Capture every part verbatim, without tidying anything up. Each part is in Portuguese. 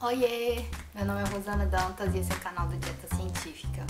Oiê! Meu nome é Rosana Dantas e esse é o canal do Dieta Científica.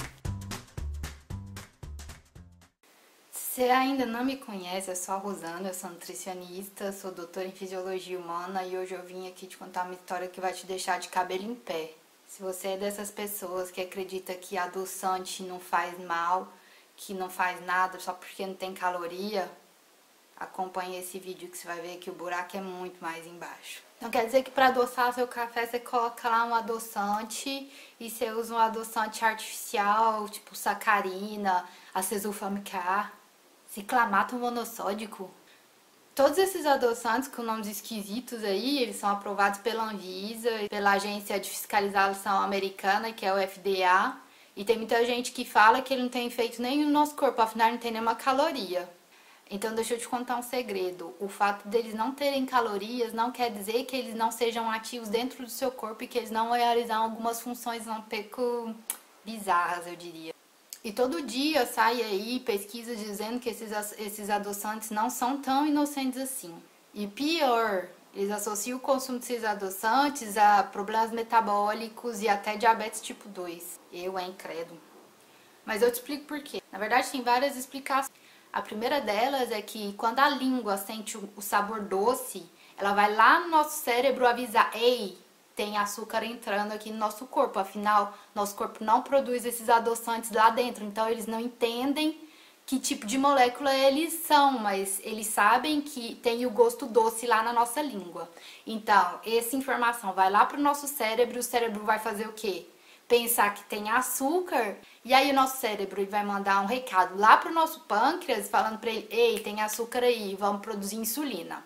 Se você ainda não me conhece, eu sou a Rosana, eu sou nutricionista, sou doutora em Fisiologia Humana e hoje eu vim aqui te contar uma história que vai te deixar de cabelo em pé. Se você é dessas pessoas que acredita que adoçante não faz mal, que não faz nada só porque não tem caloria, acompanhe esse vídeo que você vai ver que o buraco é muito mais embaixo. Então quer dizer que para adoçar seu café você coloca lá um adoçante e você usa um adoçante artificial, tipo sacarina, acesulfame A, ciclamato monossódico. Todos esses adoçantes com nomes esquisitos aí, eles são aprovados pela Anvisa, pela Agência de Fiscalização Americana, que é o F D A. E tem muita gente que fala que ele não tem efeito nenhum no nosso corpo, afinal não tem nenhuma caloria. Então deixa eu te contar um segredo, o fato deles não terem calorias não quer dizer que eles não sejam ativos dentro do seu corpo e que eles não realizam algumas funções um pouco bizarras, eu diria. E todo dia sai aí pesquisa dizendo que esses, esses adoçantes não são tão inocentes assim. E pior, eles associam o consumo desses adoçantes a problemas metabólicos e até diabetes tipo dois. Eu, hein, credo. Mas eu te explico por quê. Na verdade tem várias explicações. A primeira delas é que quando a língua sente o sabor doce, ela vai lá no nosso cérebro avisar: ei, tem açúcar entrando aqui no nosso corpo. Afinal, nosso corpo não produz esses adoçantes lá dentro, então eles não entendem que tipo de molécula eles são, mas eles sabem que tem o gosto doce lá na nossa língua. Então, essa informação vai lá para o nosso cérebro, o cérebro vai fazer o quê? Pensar que tem açúcar, e aí o nosso cérebro vai mandar um recado lá pro nosso pâncreas, falando para ele: ei, tem açúcar aí, vamos produzir insulina.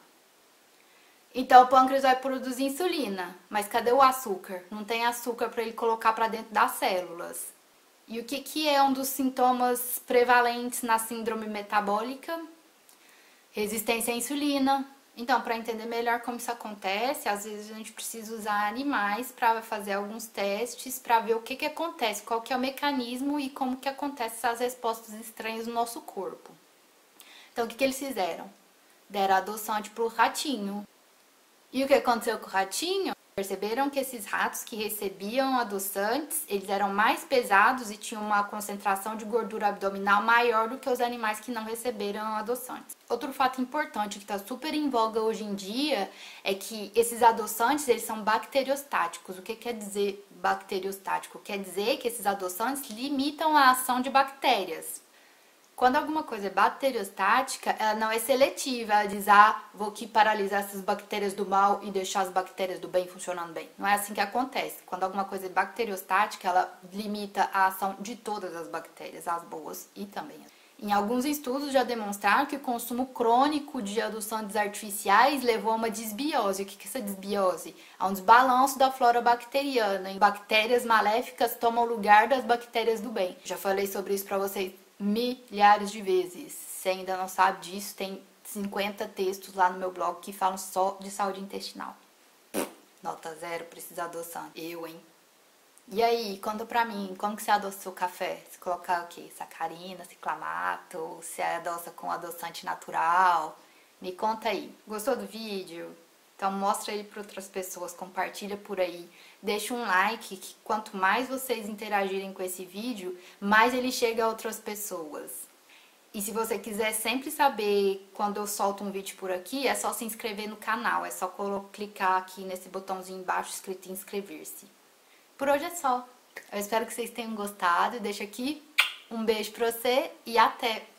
Então o pâncreas vai produzir insulina, mas cadê o açúcar? Não tem açúcar para ele colocar para dentro das células. E o que, que é um dos sintomas prevalentes na síndrome metabólica? Resistência à insulina. Então, para entender melhor como isso acontece, às vezes a gente precisa usar animais para fazer alguns testes, para ver o que, que acontece, qual que é o mecanismo e como que acontecem essas respostas estranhas no nosso corpo. Então, o que, que eles fizeram? Deram adoçante para o ratinho. E o que aconteceu com o ratinho? Perceberam que esses ratos que recebiam adoçantes, eles eram mais pesados e tinham uma concentração de gordura abdominal maior do que os animais que não receberam adoçantes. Outro fato importante que está super em voga hoje em dia é que esses adoçantes, eles são bacteriostáticos. O que quer dizer bacteriostático? Quer dizer que esses adoçantes limitam a ação de bactérias. Quando alguma coisa é bacteriostática, ela não é seletiva, ela diz: ah, vou aqui paralisar essas bactérias do mal e deixar as bactérias do bem funcionando bem. Não é assim que acontece. Quando alguma coisa é bacteriostática, ela limita a ação de todas as bactérias, as boas e também as. Em alguns estudos já demonstraram que o consumo crônico de adoçantes artificiais levou a uma desbiose. O que é essa desbiose? A um desbalanço da flora bacteriana. E bactérias maléficas tomam o lugar das bactérias do bem. Já falei sobre isso pra vocês milhares de vezes. Se ainda não sabe disso, tem cinquenta textos lá no meu blog que falam só de saúde intestinal. Nota zero, precisa adoçante. Eu, hein? E aí, conta pra mim, como que você adoça o seu café? Você coloca o quê? Sacarina, ciclamato? Você adoça com adoçante natural? Me conta aí. Gostou do vídeo? Então mostra ele para outras pessoas, compartilha por aí. Deixa um like, que quanto mais vocês interagirem com esse vídeo, mais ele chega a outras pessoas. E se você quiser sempre saber quando eu solto um vídeo por aqui, é só se inscrever no canal. É só clicar aqui nesse botãozinho embaixo escrito inscrever-se. Por hoje é só. Eu espero que vocês tenham gostado. Deixo aqui um beijo pra você e até!